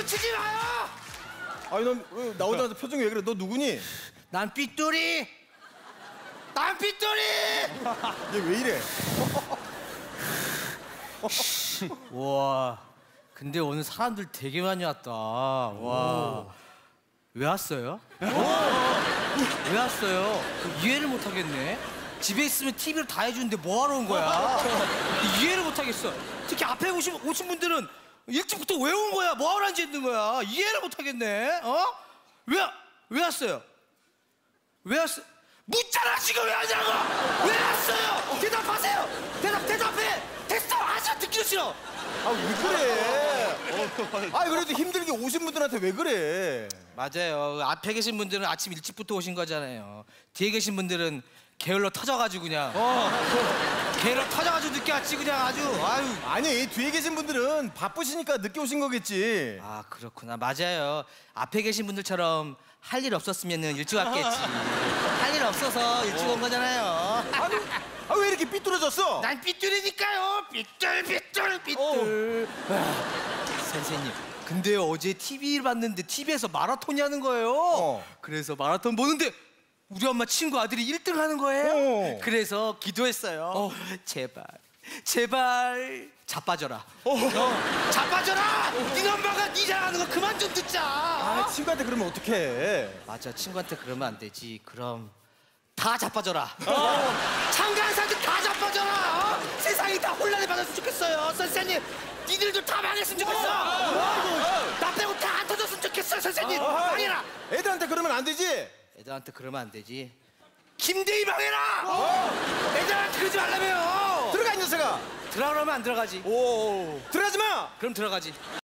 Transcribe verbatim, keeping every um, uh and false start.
박수 치지 마요! 아니 넌 왜 나오자마자 표정이 왜 그래? 너 누구니? 난 삐뚤이! 난 삐뚤이! 얘 왜 이래? 와, 근데 오늘 사람들 되게 많이 왔다. 와, 왜 왔어요? 왜 왔어요? 이해를 못 하겠네. 집에 있으면 티비를 다 해주는데 뭐하러 온 거야? 이해를 못 하겠어. 특히 앞에 오신, 오신 분들은 일찍부터 왜 온 거야? 뭐하러 앉아있는 거야? 이해를 못 하겠네. 어? 왜, 왜 왔어요? 왜 왔어요? 묻잖아, 지금 왜 하냐고! 왜 왔어요? 대답하세요! 대답, 대답해! 됐어! 아직 듣기도 싫어! 아 왜 그래? 아 그래도 힘들게 오신 분들한테 왜 그래? 맞아요. 앞에 계신 분들은 아침 일찍부터 오신 거잖아요. 뒤에 계신 분들은 게을러 터져가지고 그냥 어 게을러 터져가지고 늦게 왔지 그냥 아주. 아유. 아니 뒤에 계신 분들은 바쁘시니까 늦게 오신 거겠지. 아 그렇구나. 맞아요. 앞에 계신 분들처럼 할 일 없었으면 일찍 왔겠지. 할 일 없어서 일찍 온 거잖아요. 아니 아, 왜 이렇게 삐뚤어졌어? 난 삐뚤이니까요. 삐뚤 삐뚤 삐뚤. 아, 선생님. 근데 어제 티비를 봤는데 티비에서 마라톤이 하는 거예요. 어. 그래서 마라톤 보는데 우리 엄마 친구 아들이 일 등 하는 거예요. 어. 그래서 기도했어요. 어. 제발, 제발 자빠져라. 어. 어. 자빠져라. 네 엄마가 네 잘하는 거 그만 좀 듣자. 아 친구한테 그러면 어떡해? 맞아, 친구한테 그러면 안 되지. 그럼 다 자빠져라. 어. 참가한 사람들 다 자빠져라. 어? 세상이 다 혼란을 받았으면 좋겠어요. 선생님, 니들도 다 망했으면 좋겠어. 어? 나 빼고 다 안 터졌으면 좋겠어. 선생님, 망해라. 애들한테 그러면 안 되지? 애들한테 그러면 안 되지. 김대희 망해라. 어? 애들한테 그러지 말라며요. 들어가 이 녀석아. 들어가면 안 들어가지. 오 들어가지 마. 그럼 들어가지.